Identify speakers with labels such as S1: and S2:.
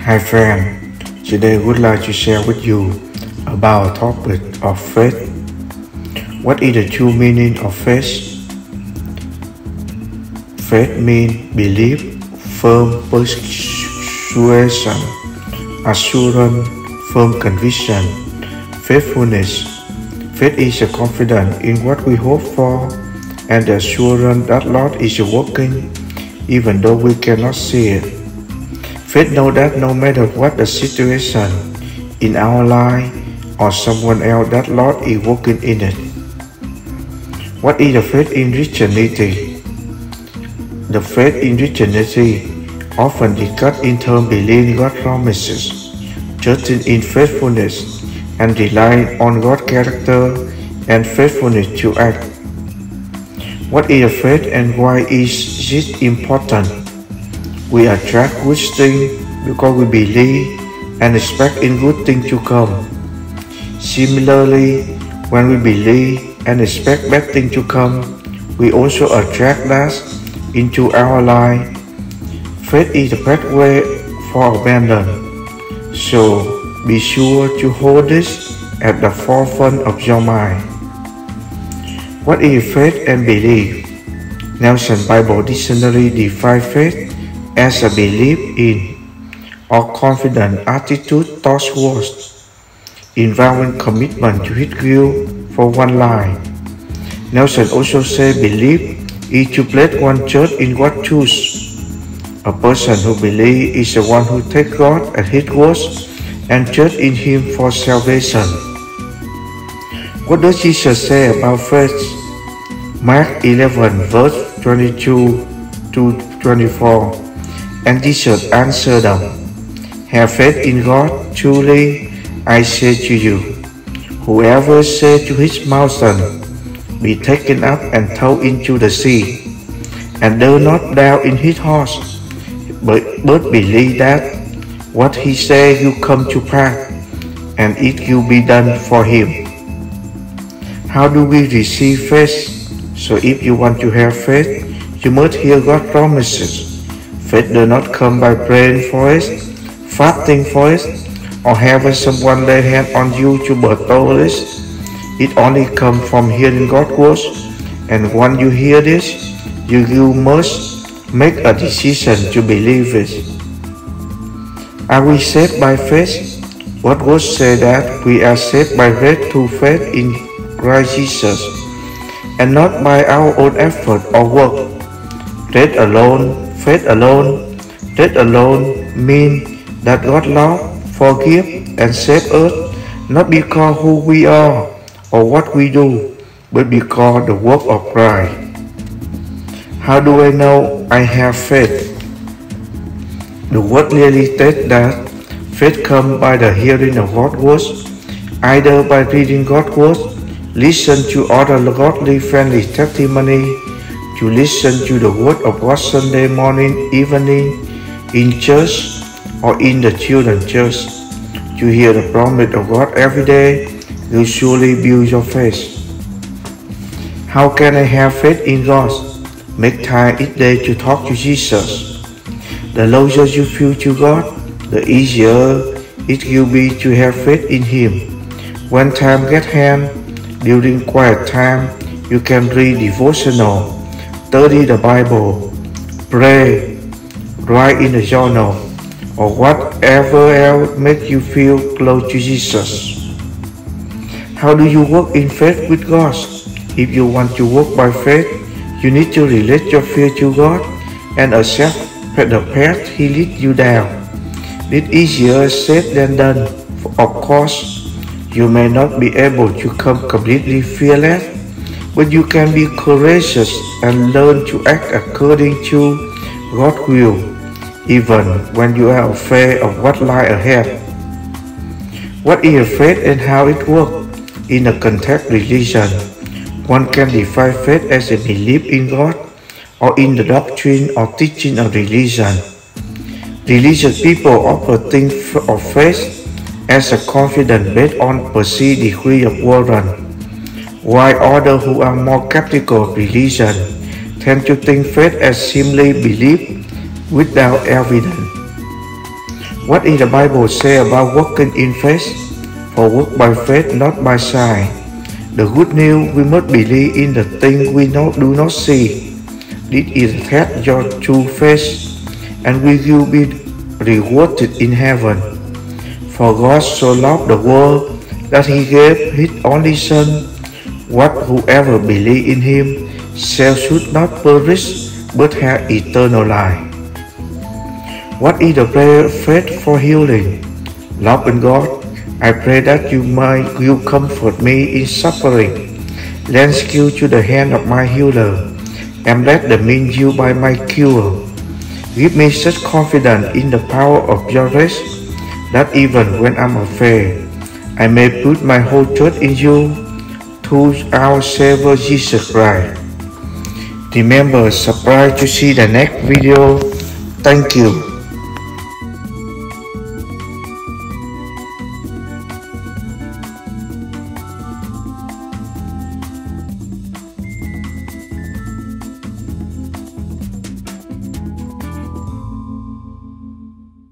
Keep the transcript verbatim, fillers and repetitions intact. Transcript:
S1: Hi friend, today I would like to share with you about a topic of faith. What is the true meaning of faith? Faith means belief, firm persuasion, assurance, firm conviction, faithfulness. Faith is a confidence in what we hope for and the assurance that Lord is working even though we cannot see it. Faith knows that no matter what the situation in our life or someone else, that Lord is working in it. What is the faith in Christianity? The faith in Christianity often discussed in terms believing God's promises, trusting in faithfulness, and relying on God's character and faithfulness to act. What is faith and why is it important? We attract good things because we believe and expect in good things to come. Similarly, when we believe and expect bad things to come, we also attract that into our life. Faith is the pathway for abundance. So be sure to hold this at the forefront of your mind. What is faith and belief? Nelson Bible Dictionary defines faith as a belief in or confident attitude towards, involving commitment to His will for one life. Nelson also says belief is to place one trust in God's truth. A person who believes is the one who takes God at His word and trust in Him for salvation. What does Jesus say about faith? Mark eleven verse twenty-two to twenty-four. And Jesus answered them, "Have faith in God. Truly I say to you, whoever says to his mountain, be taken up and thrown into the sea, and does not doubt in his heart, but, but believe that what he says will come to pass, and it will be done for him." How do we receive faith? So if you want to have faith, you must hear God's promises. Faith does not come by praying for it, fasting for it, or having someone lay hand on you to bestow it. It only comes from hearing God's words, and once you hear this, you, you must make a decision to believe it. Are we saved by faith? What words say that we are saved by faith through faith in Christ Jesus, and not by our own effort or work. Faith alone, faith alone, faith alone means that God loves, forgives, and saves us, not because who we are or what we do, but because the work of Christ. How do I know I have faith? The word clearly states that faith comes by the hearing of God's words, either by reading God's words, listen to other godly friendly testimony, to listen to the word of God Sunday morning, evening, in church or in the children's church, to hear the promise of God every day will surely build your faith. How can I have faith in God? Make time each day to talk to Jesus. The closer you feel to God, the easier it will be to have faith in Him. When time gets hand, during quiet time, you can read devotional, study the Bible, pray, write in a journal, or whatever else makes you feel close to Jesus. How do you walk in faith with God? If you want to walk by faith, you need to relate your fear to God and accept the path He leads you down. It's easier said than done. Of course, you may not be able to come completely fearless, but you can be courageous and learn to act according to God's will, even when you are afraid of what lies ahead. What is faith and how it works? In a context religion, one can define faith as a belief in God or in the doctrine or teaching of religion. Religious people often think of faith as a confidence based on perceived degree of warrant, while others who are more skeptical of religion tend to think faith as simply belief without evidence. What is the Bible say about walking in faith? For walk by faith, not by sight. The good news, we must believe in the thing we not, do not see. This is test your true faith, and we will be rewarded in heaven. For God so loved the world that he gave his only Son, what whoever believe in him shall should not perish but have eternal life. What is the prayer faith for healing? Love in God, I pray that you might you comfort me in suffering. Lend skill to the hand of my healer, and let the mean you by my cure. Give me such confidence in the power of your rest, that even when I'm afraid, I may put my whole trust in you, through our Savior Jesus Christ. Remember, subscribe to see the next video. Thank you.